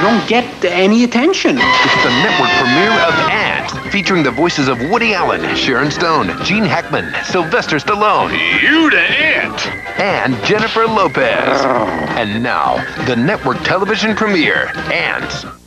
don't get any attention. It's the network premiere of Antz, featuring the voices of Woody Allen, Sharon Stone, Gene Hackman, Sylvester Stallone, You the Ant, and Jennifer Lopez. And now, the network television premiere, Antz.